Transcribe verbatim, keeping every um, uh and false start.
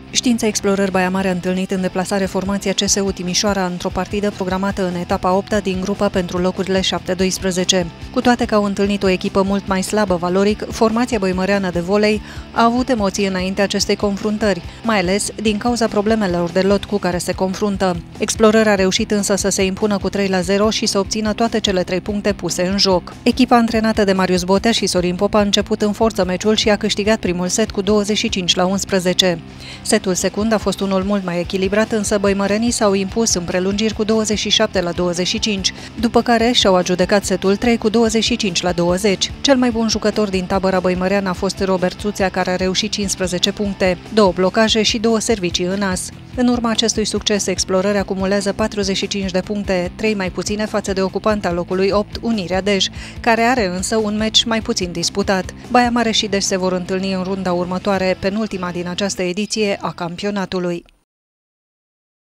Știința Explorări Baia Mare a întâlnit în deplasare formația C S U Timișoara într-o partidă programată în etapa a opta din grupă pentru locurile șapte doisprezece. Cu toate că au întâlnit o echipă mult mai slabă valoric, formația băimăreană de volei a avut emoții înainte acestei confruntări, mai ales din cauza problemelor de lot cu care se confruntă. Explorări a reușit însă să se impună cu trei la zero și să obțină toate cele trei puncte puse în joc. Echipa antrenată de Marius Botea și Sorin Popa a început în forță meciul și a câștigat primul set cu douăzeci și cinci la unsprezece. Setul secund a fost unul mult mai echilibrat, însă băimărenii s-au impus în prelungiri cu douăzeci și șapte la douăzeci și cinci, după care și-au adjudecat setul trei cu douăzeci și cinci la douăzeci. Cel mai bun jucător din tabăra băimăreană a fost Robert Țuțea, care a reușit cincisprezece puncte, două blocaje și două servicii în as. În urma acestui succes, Explorări acumulează patruzeci și cinci de puncte, trei mai puține față de ocupanta locului opt, Unirea Dej, care are însă un meci mai puțin disputat. Baia Mare și Dej se vor întâlni în runda următoare, penultima din această ediție a campionatului.